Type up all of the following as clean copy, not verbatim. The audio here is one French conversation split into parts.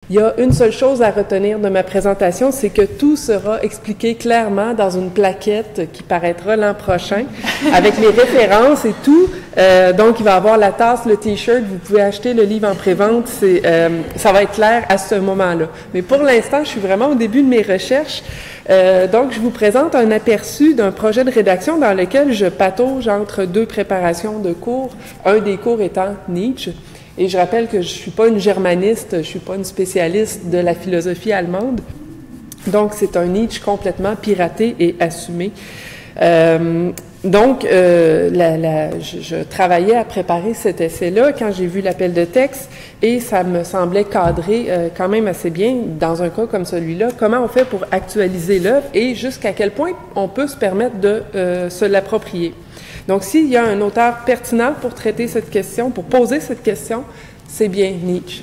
Il y a une seule chose à retenir de ma présentation, c'est que tout sera expliqué clairement dans une plaquette qui paraîtra l'an prochain, avec les références et tout. Donc, il va y avoir la tasse, le T-shirt, vous pouvez acheter le livre en pré-vente, ça va être clair à ce moment-là. Mais pour l'instant, je suis vraiment au début de mes recherches. Donc, je vous présente un aperçu d'un projet de rédaction dans lequel je patauge entre deux préparations de cours, un des cours étant Nietzsche. Et je rappelle que je ne suis pas une germaniste, je ne suis pas une spécialiste de la philosophie allemande. Donc, c'est un Nietzsche complètement piraté et assumé. Donc, je travaillais à préparer cet essai-là quand j'ai vu l'appel de texte et ça me semblait cadrer quand même assez bien dans un cas comme celui-là. Comment on fait pour actualiser l'œuvre et jusqu'à quel point on peut se permettre de se l'approprier. Donc, s'il y a un auteur pertinent pour traiter cette question, pour poser cette question, c'est bien Nietzsche.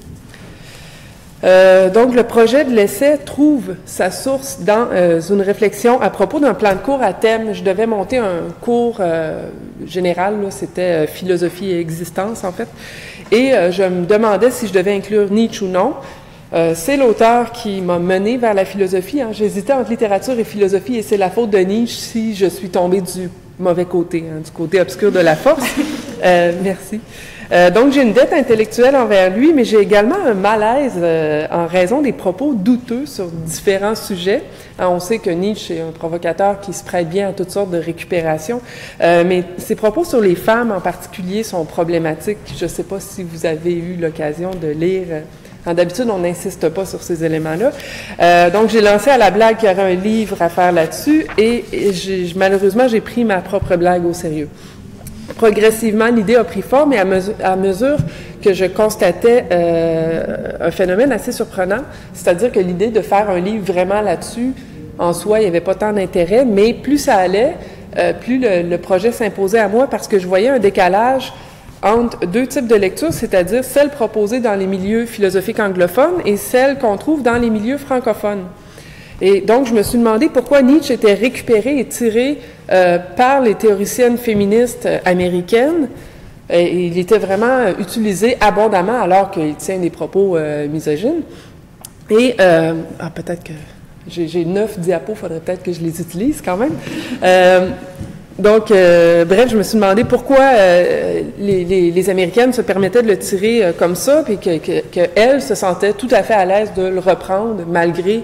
Donc, le projet de l'essai trouve sa source dans une réflexion à propos d'un plan de cours à thème. Je devais monter un cours général, c'était philosophie et existence, en fait. Et je me demandais si je devais inclure Nietzsche ou non. C'est l'auteur qui m'a mené vers la philosophie. Hein. J'hésitais entre littérature et philosophie et c'est la faute de Nietzsche si je suis tombée du mauvais côté, hein, du côté obscur de la force. Merci. Donc, j'ai une dette intellectuelle envers lui, mais j'ai également un malaise en raison des propos douteux sur différents sujets. Hein, on sait que Nietzsche est un provocateur qui se prête bien à toutes sortes de récupérations, mais ses propos sur les femmes en particulier sont problématiques. Je ne sais pas si vous avez eu l'occasion de lire. D'habitude, on n'insiste pas sur ces éléments-là. Donc, j'ai lancé à la blague qu'il y aurait un livre à faire là-dessus et malheureusement, j'ai pris ma propre blague au sérieux. Progressivement, l'idée a pris forme et à mesure que je constatais un phénomène assez surprenant, c'est-à-dire que l'idée de faire un livre vraiment là-dessus, en soi, il n'y avait pas tant d'intérêt, mais plus ça allait, plus le projet s'imposait à moi parce que je voyais un décalage entre deux types de lectures, c'est-à-dire celle proposée dans les milieux philosophiques anglophones et celle qu'on trouve dans les milieux francophones. Et donc, je me suis demandé pourquoi Nietzsche était récupéré et tiré par les théoriciennes féministes américaines. Et il était vraiment utilisé abondamment alors qu'il tient des propos misogynes. Et peut-être que j'ai 9 diapos, il faudrait peut-être que je les utilise quand même. Donc, bref, je me suis demandé pourquoi les Américaines se permettaient de le tirer comme ça, puis qu'elles se sentaient tout à fait à l'aise de le reprendre malgré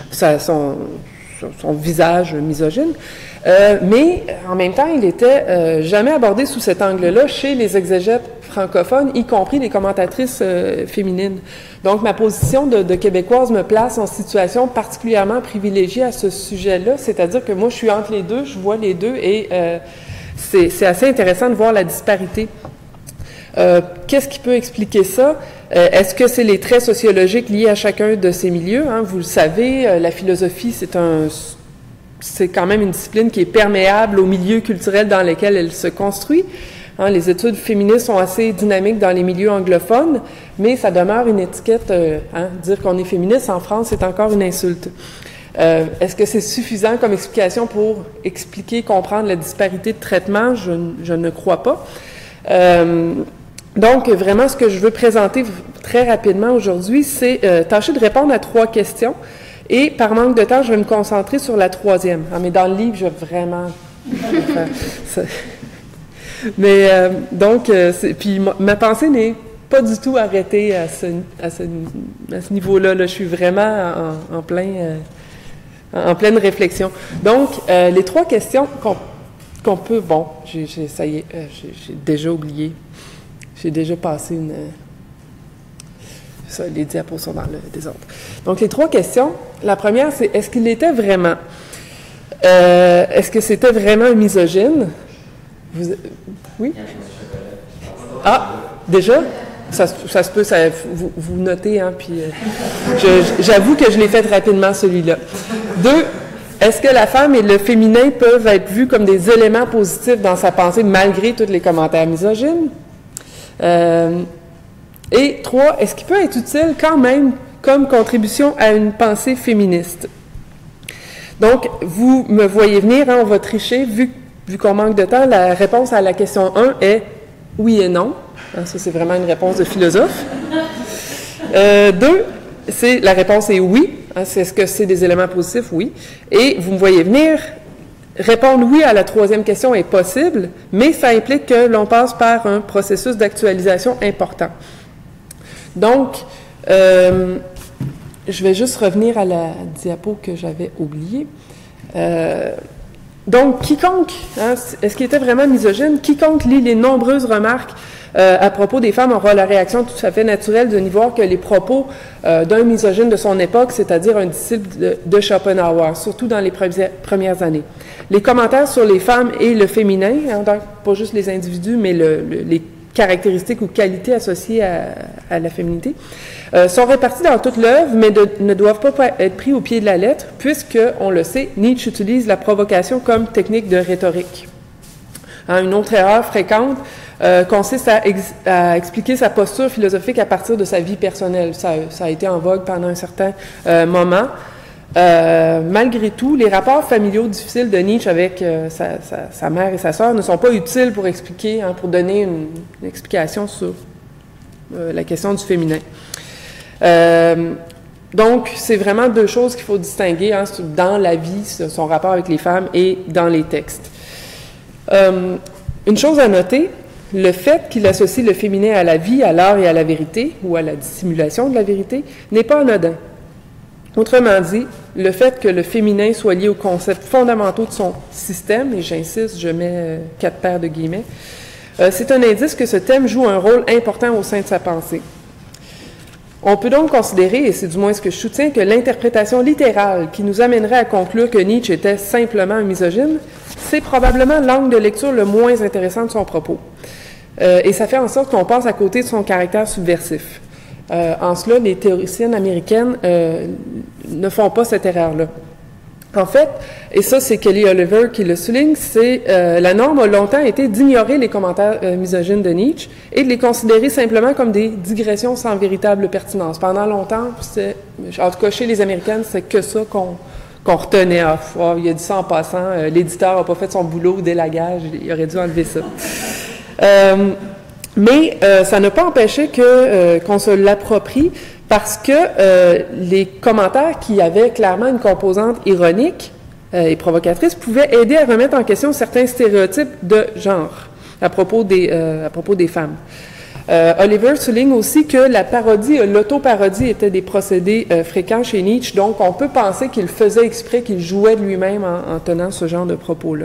son visage misogyne. Mais en même temps, il était jamais abordé sous cet angle-là chez les exégètes francophones, y compris les commentatrices féminines. Donc, ma position de Québécoise me place en situation particulièrement privilégiée à ce sujet-là, c'est-à-dire que moi, je suis entre les deux, je vois les deux, et c'est assez intéressant de voir la disparité. Qu'est-ce qui peut expliquer ça? Est-ce que c'est les traits sociologiques liés à chacun de ces milieux? Hein? Vous le savez, la philosophie, c'est quand même une discipline qui est perméable au milieu culturel dans lequel elle se construit. Hein, les études féministes sont assez dynamiques dans les milieux anglophones, mais ça demeure une étiquette. Dire qu'on est féministe en France, c'est encore une insulte. Est-ce que c'est suffisant comme explication pour expliquer, comprendre la disparité de traitement? Je ne crois pas. Donc, vraiment, ce que je veux présenter très rapidement aujourd'hui, c'est tâcher de répondre à 3 questions. Et par manque de temps, je vais me concentrer sur la 3e. Ah, mais dans le livre, je vais vraiment faire ça. Mais donc, puis ma pensée n'est pas du tout arrêtée à ce niveau-là. Là. Je suis vraiment en pleine réflexion. Donc, les 3 questions qu'on peut... Bon, ça y est, j'ai déjà oublié. J'ai déjà passé ça, les diapos sont dans le désordre. Donc, les 3 questions. La première, c'est est-ce qu'il était vraiment... est-ce que c'était vraiment un misogyne? Oui? Ah, déjà? Ça se peut, vous notez, hein, puis j'avoue que je l'ai fait rapidement, celui-là. 2, est-ce que la femme et le féminin peuvent être vus comme des éléments positifs dans sa pensée malgré tous les commentaires misogynes? Et 3, est-ce qu'il peut être utile quand même comme contribution à une pensée féministe? Donc, vous me voyez venir, hein, on va tricher, vu qu'on manque de temps, la réponse à la question 1 est oui et non. Hein, ça, c'est vraiment une réponse de philosophe. 2, la réponse est oui. Hein, est-ce que c'est des éléments positifs? Oui. Et vous me voyez venir, répondre oui à la troisième question est possible, mais ça implique que l'on passe par un processus d'actualisation important. Donc, je vais juste revenir à la diapo que j'avais oubliée. Donc, quiconque, hein, est-ce qu'il était vraiment misogyne? Quiconque lit les nombreuses remarques à propos des femmes aura la réaction tout à fait naturelle de n'y voir que les propos d'un misogyne de son époque, c'est-à-dire un disciple de Schopenhauer, surtout dans les premières années. Les commentaires sur les femmes et le féminin, hein, donc pas juste les individus, mais les caractéristiques ou qualités associées à la féminité, sont répartis dans toute l'œuvre, mais ne doivent pas être pris au pied de la lettre, puisque, on le sait, Nietzsche utilise la provocation comme technique de rhétorique. Hein, une autre erreur fréquente consiste à expliquer sa posture philosophique à partir de sa vie personnelle. Ça a été en vogue pendant un certain moment. Malgré tout, les rapports familiaux difficiles de Nietzsche avec sa mère et sa sœur ne sont pas utiles pour expliquer, hein, pour donner une explication sur la question du féminin. Donc, c'est vraiment deux choses qu'il faut distinguer, hein, dans la vie, son rapport avec les femmes et dans les textes. Une chose à noter, le fait qu'il associe le féminin à la vie, à l'art et à la vérité, ou à la dissimulation de la vérité, n'est pas anodin. Autrement dit, le fait que le féminin soit lié aux concepts fondamentaux de son système, et j'insiste, je mets 4 paires de guillemets, c'est un indice que ce thème joue un rôle important au sein de sa pensée. On peut donc considérer, et c'est du moins ce que je soutiens, que l'interprétation littérale qui nous amènerait à conclure que Nietzsche était simplement un misogyne, c'est probablement l'angle de lecture le moins intéressant de son propos. Et ça fait en sorte qu'on passe à côté de son caractère subversif. En cela, les théoriciennes américaines ne font pas cette erreur-là. En fait, et ça c'est Kelly Oliver qui le souligne, c'est la norme a longtemps été d'ignorer les commentaires misogynes de Nietzsche et de les considérer simplement comme des digressions sans véritable pertinence. Pendant longtemps, en tout cas chez les Américaines, c'est que ça qu'on retenait. Ah, il a dit ça en passant, l'éditeur n'a pas fait son boulot, délagage, il aurait dû enlever ça. Mais ça n'a pas empêché qu'on se l'approprie parce que les commentaires qui avaient clairement une composante ironique et provocatrice pouvaient aider à remettre en question certains stéréotypes de genre à propos des femmes. Oliver souligne aussi que la parodie, l'autoparodie étaient des procédés fréquents chez Nietzsche, donc on peut penser qu'il faisait exprès, qu'il jouait de lui-même en tenant ce genre de propos-là.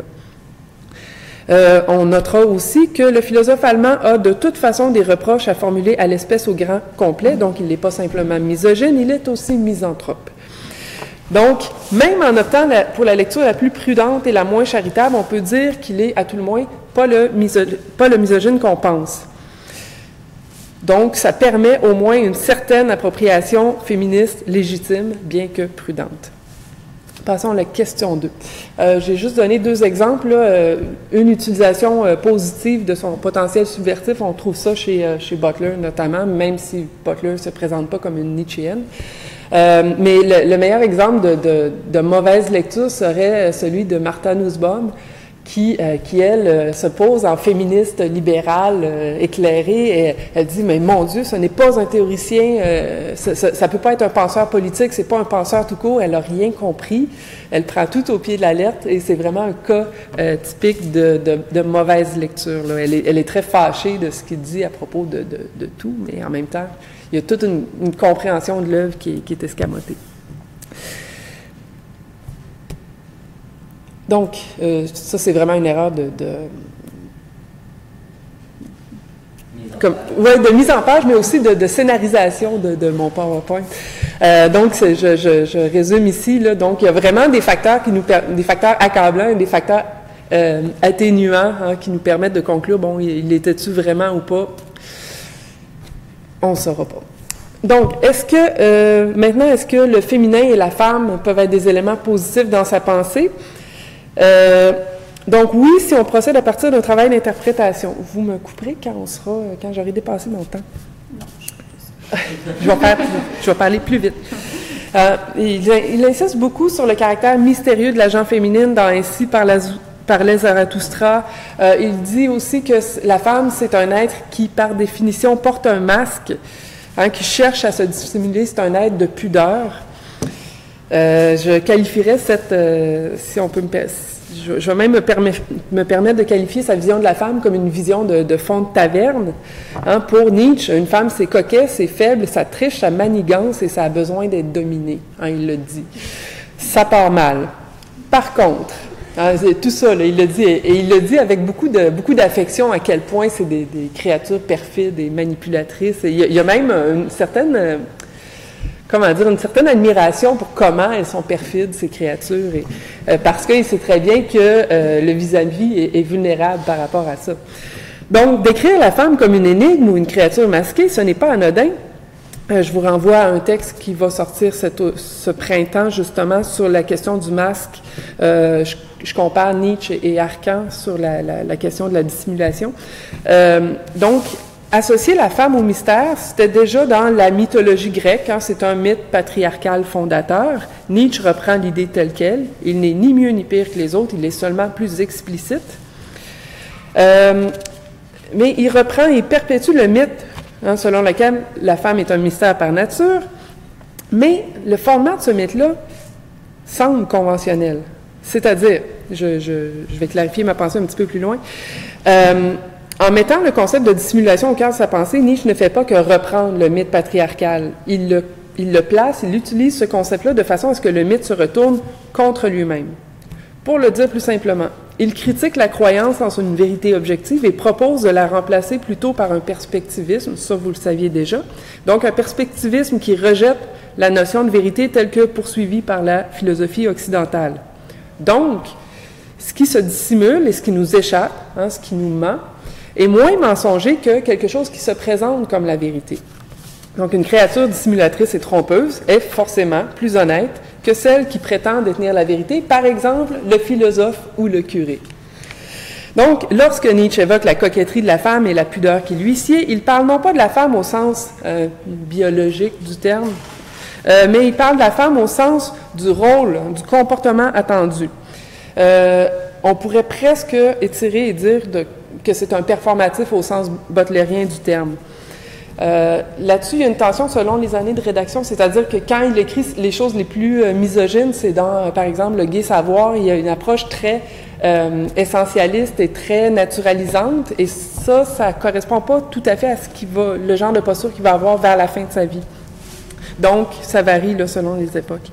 On notera aussi que le philosophe allemand a de toute façon des reproches à formuler à l'espèce au grand complet, donc il n'est pas simplement misogyne, il est aussi misanthrope. Donc, même en optant pour la lecture la plus prudente et la moins charitable, on peut dire qu'il est, à tout le moins, pas le misogyne qu'on pense. Donc, ça permet au moins une certaine appropriation féministe légitime, bien que prudente. Passons à la question 2. J'ai juste donné 2 exemples. Là, une utilisation positive de son potentiel subversif, on trouve ça chez Butler notamment, même si Butler ne se présente pas comme une Nietzschéenne. Mais le meilleur exemple de mauvaise lecture serait celui de Martha Nussbaum, qui elle, se pose en féministe libérale, éclairée, et elle dit, mais mon Dieu, ce n'est pas un théoricien, ça peut pas être un penseur politique, c'est pas un penseur tout court, elle a rien compris, elle prend tout au pied de la lettre, et c'est vraiment un cas typique de mauvaise lecture, là. Elle est très fâchée de ce qu'il dit à propos de tout, mais en même temps, il y a toute une compréhension de l'œuvre qui est escamotée. Donc, ça, c'est vraiment une erreur de mise en page, mais aussi de scénarisation de mon PowerPoint. Donc, je résume ici, là. Donc, il y a vraiment des facteurs des facteurs accablants et des facteurs atténuants, hein, qui nous permettent de conclure, bon, il était-tu vraiment ou pas? On ne saura pas. Donc, maintenant, est-ce que le féminin et la femme peuvent être des éléments positifs dans sa pensée? Donc oui, si on procède à partir d'un travail d'interprétation. Vous me couperez quand j'aurai dépassé mon temps. Non, je vais parler plus vite. Il insiste beaucoup sur le caractère mystérieux de la gente féminine dans Ainsi parlait Zarathustra. Il dit aussi que la femme, c'est un être qui, par définition, porte un masque. qui cherche à se dissimuler, c'est un être de pudeur. Je qualifierais si on peut je vais même me permettre de qualifier sa vision de la femme comme une vision de fond de taverne. Pour Nietzsche, une femme, c'est coquet, c'est faible, ça triche, ça manigance et ça a besoin d'être dominé. Il le dit. Ça part mal. Par contre, c'est tout ça, là, il le dit, et il le dit avec beaucoup d'affection à quel point c'est des créatures perfides et manipulatrices. Et il y a même une certaine admiration pour comment elles sont perfides, ces créatures, parce qu'il sait très bien que le vis-à-vis est vulnérable par rapport à ça. Donc, décrire la femme comme une énigme ou une créature masquée, ce n'est pas anodin. Je vous renvoie à un texte qui va sortir ce printemps, justement, sur la question du masque. Je compare Nietzsche et Arcan sur la question de la dissimulation. Donc, associer la femme au mystère, c'était déjà dans la mythologie grecque. C'est un mythe patriarcal fondateur. Nietzsche reprend l'idée telle qu'elle. Il n'est ni mieux ni pire que les autres, il est seulement plus explicite. Mais il reprend et perpétue le mythe selon lequel la femme est un mystère par nature. Mais le fondement de ce mythe-là semble conventionnel. C'est-à-dire, je vais clarifier ma pensée un petit peu plus loin. En mettant le concept de dissimulation au cœur de sa pensée, Nietzsche ne fait pas que reprendre le mythe patriarcal. Il le place, il utilise ce concept-là de façon à ce que le mythe se retourne contre lui-même. Pour le dire plus simplement, il critique la croyance en une vérité objective et propose de la remplacer plutôt par un perspectivisme, ça vous le saviez déjà, donc un perspectivisme qui rejette la notion de vérité telle que poursuivie par la philosophie occidentale. Donc, ce qui se dissimule et ce qui nous échappe, ce qui nous ment, est moins mensonger que quelque chose qui se présente comme la vérité. Donc, une créature dissimulatrice et trompeuse est forcément plus honnête que celle qui prétend détenir la vérité, par exemple, le philosophe ou le curé. Donc, lorsque Nietzsche évoque la coquetterie de la femme et la pudeur qui lui sied, il parle non pas de la femme au sens biologique du terme, mais il parle de la femme au sens du rôle, du comportement attendu. On pourrait presque étirer et dire que c'est un performatif au sens butlérien du terme. Là-dessus, il y a une tension selon les années de rédaction, c'est-à-dire que quand il écrit les choses les plus misogynes, c'est dans, par exemple, Le Gai Savoir, il y a une approche très essentialiste et très naturalisante, et ça correspond pas tout à fait à le genre de posture qu'il va avoir vers la fin de sa vie. Donc, ça varie là, selon les époques.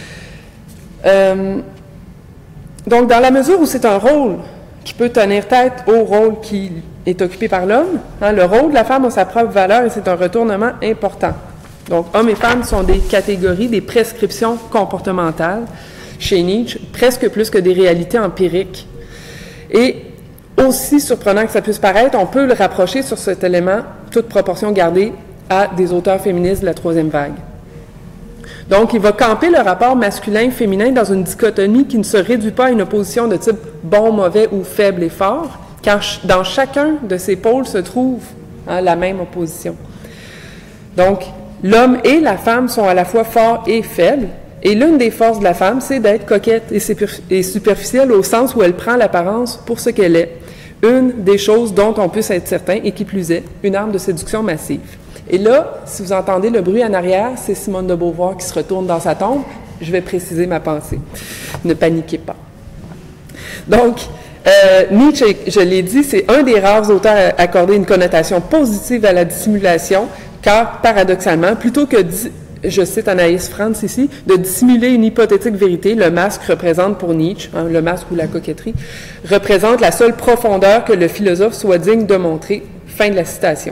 Donc, dans la mesure où c'est un rôle qui peut tenir tête au rôle qui est occupé par l'homme, le rôle de la femme a sa propre valeur et c'est un retournement important. Donc, hommes et femmes sont des catégories, des prescriptions comportementales chez Nietzsche, presque plus que des réalités empiriques. Et aussi surprenant que ça puisse paraître, on peut le rapprocher sur cet élément, toute proportion gardée, à des auteurs féministes de la troisième vague. Donc, il va camper le rapport masculin-féminin dans une dichotomie qui ne se réduit pas à une opposition de type bon, mauvais ou faible et fort, car dans chacun de ces pôles se trouve la même opposition. Donc, l'homme et la femme sont à la fois forts et faibles, et l'une des forces de la femme, c'est d'être coquette et superficielle au sens où elle prend l'apparence pour ce qu'elle est, une des choses dont on peut être certain, et qui plus est, une arme de séduction massive. Et là, si vous entendez le bruit en arrière, c'est Simone de Beauvoir qui se retourne dans sa tombe. Je vais préciser ma pensée. Ne paniquez pas. Donc, Nietzsche, je l'ai dit, c'est un des rares auteurs à accorder une connotation positive à la dissimulation, car, paradoxalement, plutôt que, je cite Anaïs Franz ici, de dissimuler une hypothétique vérité, le masque représente pour Nietzsche, le masque ou la coquetterie, représente la seule profondeur que le philosophe soit digne de montrer. Fin de la citation.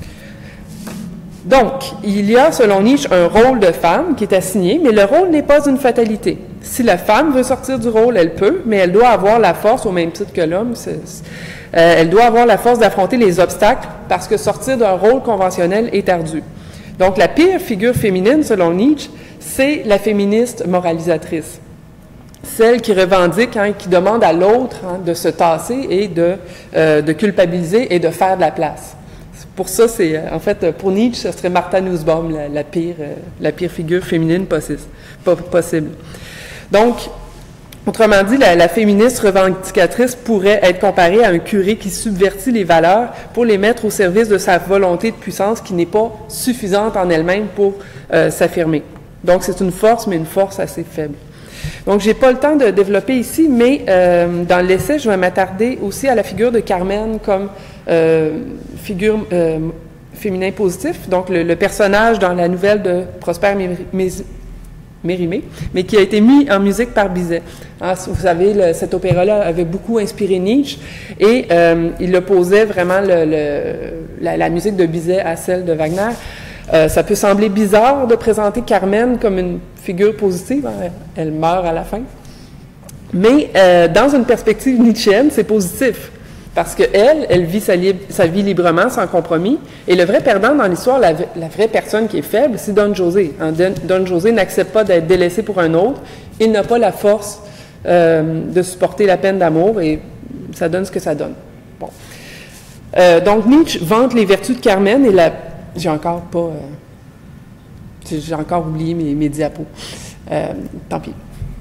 Donc, il y a, selon Nietzsche, un rôle de femme qui est assigné, mais le rôle n'est pas une fatalité. Si la femme veut sortir du rôle, elle peut, mais elle doit avoir la force, au même titre que l'homme, elle doit avoir la force d'affronter les obstacles, parce que sortir d'un rôle conventionnel est ardu. Donc, la pire figure féminine, selon Nietzsche, c'est la féministe moralisatrice. Celle qui revendique, qui demande à l'autre de se tasser et de culpabiliser et de faire de la place. Pour ça, c'est en fait, pour Nietzsche, ce serait Martha Nussbaum, la pire figure féminine possible. Donc, Autrement dit, la féministe revendicatrice pourrait être comparée à un curé qui subvertit les valeurs pour les mettre au service de sa volonté de puissance qui n'est pas suffisante en elle-même pour s'affirmer. Donc, c'est une force, mais une force assez faible. Donc, j'ai pas le temps de développer ici, mais dans l'essai, je vais m'attarder aussi à la figure de Carmen comme figure féminin positif. Donc, le personnage dans la nouvelle de Prosper Mérimée, mais qui a été mis en musique par Bizet. Hein, vous savez, cet opéra-là avait beaucoup inspiré Nietzsche et il opposait vraiment la musique de Bizet à celle de Wagner. Ça peut sembler bizarre de présenter Carmen comme une figure positive, hein, elle meurt à la fin, mais dans une perspective nietzschéenne, c'est positif. Parce qu'elle vit sa vie librement, sans compromis. Et le vrai perdant dans l'histoire, la vraie personne qui est faible, c'est Don José. Hein, Don José n'accepte pas d'être délaissé pour un autre. Il n'a pas la force de supporter la peine d'amour et ça donne ce que ça donne. Bon. Donc Nietzsche vante les vertus de Carmen et j'ai encore oublié mes diapos. Tant pis.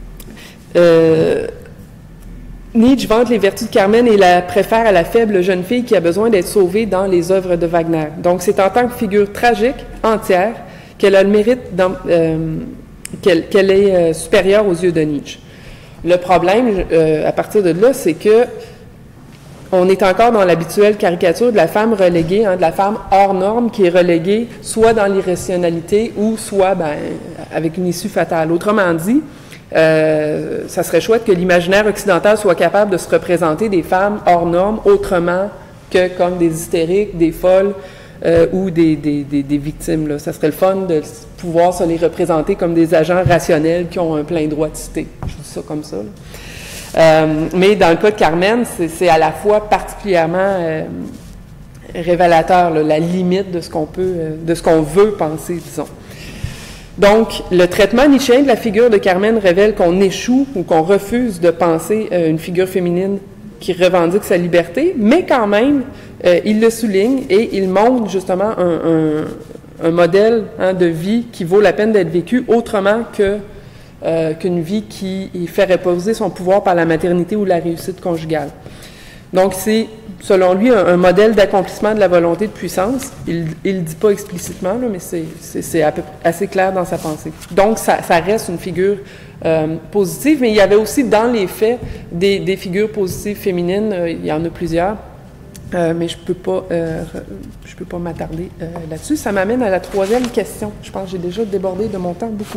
Nietzsche vante les vertus de Carmen et la préfère à la faible jeune fille qui a besoin d'être sauvée dans les œuvres de Wagner. Donc, c'est en tant que figure tragique, entière, qu'elle a le mérite qu'elle est supérieure aux yeux de Nietzsche. Le problème, à partir de là, c'est que on est encore dans l'habituelle caricature de la femme reléguée, hein, de la femme hors norme qui est reléguée soit dans l'irrationalité ou soit avec une issue fatale. Autrement dit, ça serait chouette que l'imaginaire occidental soit capable de se représenter des femmes hors normes autrement que comme des hystériques, des folles ou des victimes. Là. Ça serait le fun de pouvoir se les représenter comme des agents rationnels qui ont un plein droit de cité. Je dis ça comme ça. Mais dans le cas de Carmen, c'est à la fois particulièrement révélateur, là, la limite de ce qu'on veut penser, disons. Donc, le traitement nietzschéen de la figure de Carmen révèle qu'on échoue ou qu'on refuse de penser une figure féminine qui revendique sa liberté, mais quand même, il le souligne et il montre justement un modèle de vie qui vaut la peine d'être vécu autrement qu'une vie qui fait reposer son pouvoir par la maternité ou la réussite conjugale. Donc, c'est, selon lui, un modèle d'accomplissement de la volonté de puissance. Il le dit pas explicitement, là, mais c'est assez clair dans sa pensée. Donc, ça reste une figure positive, mais il y avait aussi dans les faits des figures positives féminines. Il y en a plusieurs, mais je peux pas m'attarder là-dessus. Ça m'amène à la troisième question. Je pense que j'ai déjà débordé de mon temps beaucoup.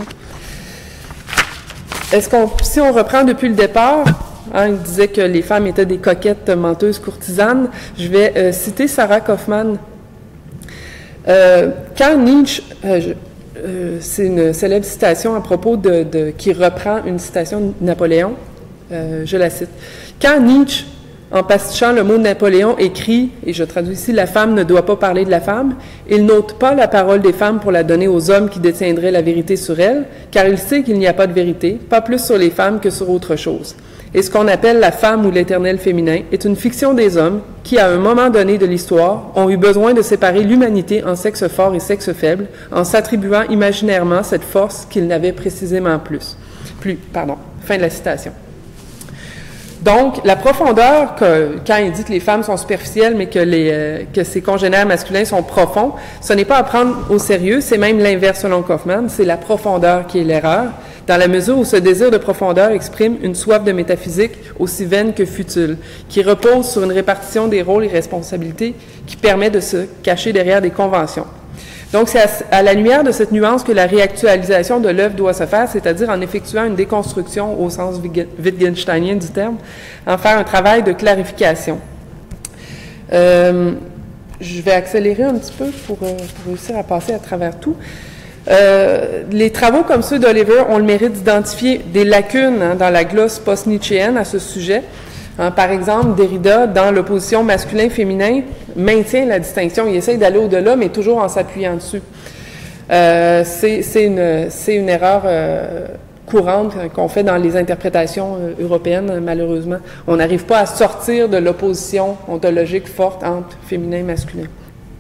Si on reprend depuis le départ, hein, il disait que les femmes étaient des coquettes, menteuses, courtisanes. Je vais citer Sarah Kaufmann. Quand Nietzsche, c'est une célèbre citation à propos qui reprend une citation de Napoléon, je la cite. Quand Nietzsche, en pastichant le mot de Napoléon, écrit, et je traduis ici, « La femme ne doit pas parler de la femme », il n'ôte pas la parole des femmes pour la donner aux hommes qui détiendraient la vérité sur elles, car il sait qu'il n'y a pas de vérité, pas plus sur les femmes que sur autre chose. Et ce qu'on appelle la femme ou l'éternel féminin est une fiction des hommes qui, à un moment donné de l'histoire, ont eu besoin de séparer l'humanité en sexe fort et sexe faible, en s'attribuant imaginairement cette force qu'ils n'avaient précisément plus. Fin de la citation. Donc, la profondeur, quand il dit que les femmes sont superficielles, mais que ses congénères masculins sont profonds, ce n'est pas à prendre au sérieux, c'est même l'inverse selon Kaufmann, c'est la profondeur qui est l'erreur, dans la mesure où ce désir de profondeur exprime une soif de métaphysique aussi vaine que futile, qui repose sur une répartition des rôles et responsabilités qui permet de se cacher derrière des conventions. Donc, c'est à la lumière de cette nuance que la réactualisation de l'œuvre doit se faire, c'est-à-dire en effectuant une déconstruction au sens wittgensteinien du terme, en faire un travail de clarification. Je vais accélérer un petit peu pour réussir à passer à travers tout. Les travaux comme ceux d'Oliver ont le mérite d'identifier des lacunes dans la glosse post-nietzschéenne à ce sujet. Par exemple, Derrida, dans l'opposition masculin-féminin, maintient la distinction. Il essaye d'aller au-delà, mais toujours en s'appuyant dessus. C'est une erreur courante qu'on fait dans les interprétations européennes, malheureusement. On n'arrive pas à sortir de l'opposition ontologique forte entre féminin et masculin.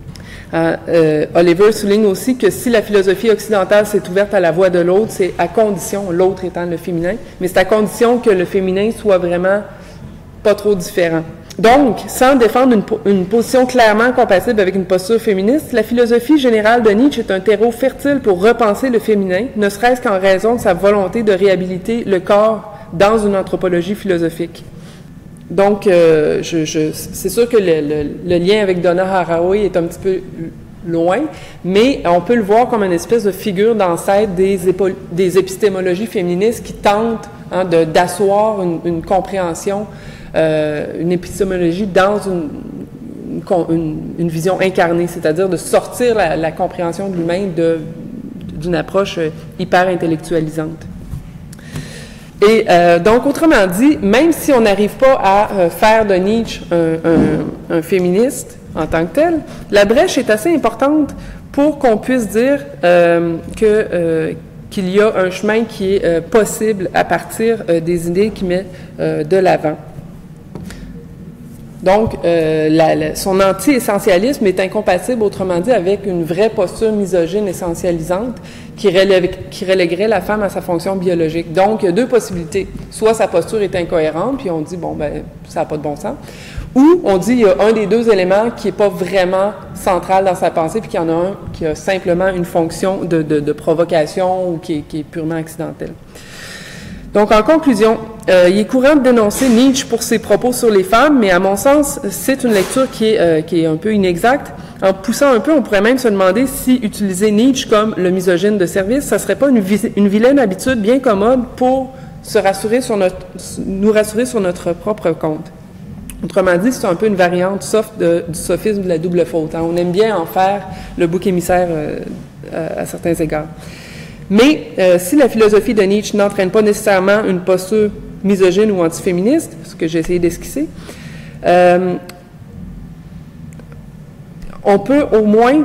Oliver souligne aussi que si la philosophie occidentale s'est ouverte à la voix de l'autre, c'est à condition, l'autre étant le féminin, mais c'est à condition que le féminin soit vraiment pas trop différent. Donc, sans défendre une position clairement compatible avec une posture féministe, la philosophie générale de Nietzsche est un terreau fertile pour repenser le féminin, ne serait-ce qu'en raison de sa volonté de réhabiliter le corps dans une anthropologie philosophique. Donc, c'est sûr que le lien avec Donna Haraway est un petit peu loin, mais on peut le voir comme une espèce de figure d'ancêtre des épistémologies féministes qui tentent d'asseoir une compréhension, une épistémologie dans une vision incarnée, c'est-à-dire de sortir la compréhension de l'humain d'une approche hyper intellectualisante. Et donc, autrement dit, même si on n'arrive pas à faire de Nietzsche un féministe en tant que tel, la brèche est assez importante pour qu'on puisse dire qu'il y a un chemin qui est possible à partir des idées qu'il met de l'avant. Donc, son anti-essentialisme est incompatible, autrement dit, avec une vraie posture misogyne essentialisante qui relèguerait la femme à sa fonction biologique. Donc, il y a deux possibilités. Soit sa posture est incohérente, puis on dit, bon, ben, ça n'a pas de bon sens. Ou on dit, il y a un des deux éléments qui n'est pas vraiment central dans sa pensée, puis qu'il y en a un qui a simplement une fonction de provocation ou qui est purement accidentelle. Donc, en conclusion, il est courant de dénoncer Nietzsche pour ses propos sur les femmes, mais à mon sens, c'est une lecture qui est un peu inexacte. En poussant un peu, on pourrait même se demander si utiliser Nietzsche comme le misogyne de service, ça serait pas une vilaine habitude bien commode pour nous rassurer sur notre propre compte. Autrement dit, c'est un peu une variante soft du sophisme de la double faute. On aime bien en faire le bouc émissaire à certains égards. Mais si la philosophie de Nietzsche n'entraîne pas nécessairement une posture misogyne ou antiféministe, ce que j'ai essayé d'esquisser, on peut au moins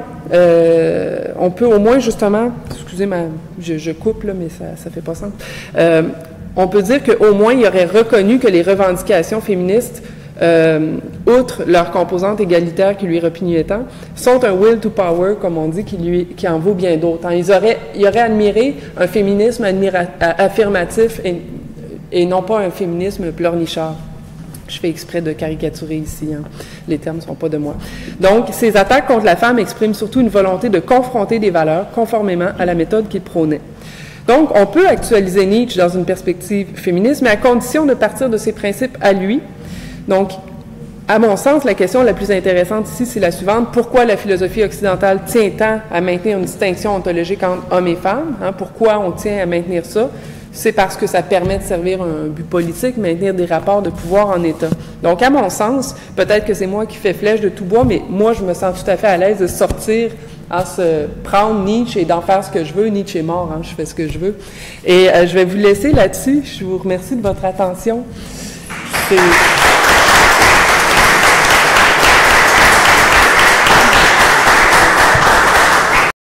justement, excusez-moi, je coupe là, mais ça fait pas sens. On peut dire qu'au moins il aurait reconnu que les revendications féministes, outre leur composante égalitaire qui lui repugnait tant, sont un will to power, comme on dit, qui en vaut bien d'autres. Il aurait admiré un féminisme affirmatif et non pas un féminisme pleurnichard. Je fais exprès de caricaturer ici, hein. Les termes ne sont pas de moi. Donc, ces attaques contre la femme expriment surtout une volonté de confronter des valeurs conformément à la méthode qu'il prônait. Donc, on peut actualiser Nietzsche dans une perspective féministe, mais à condition de partir de ses principes à lui. Donc, à mon sens, la question la plus intéressante ici, c'est la suivante. Pourquoi la philosophie occidentale tient tant à maintenir une distinction ontologique entre hommes et femmes? Hein? Pourquoi on tient à maintenir ça? C'est parce que ça permet de servir un but politique, maintenir des rapports de pouvoir en État. Donc, à mon sens, peut-être que c'est moi qui fais flèche de tout bois, mais moi, je me sens tout à fait à l'aise de sortir, prendre Nietzsche et d'en faire ce que je veux. Nietzsche est mort, hein, je fais ce que je veux. Et je vais vous laisser là-dessus. Je vous remercie de votre attention. C'est...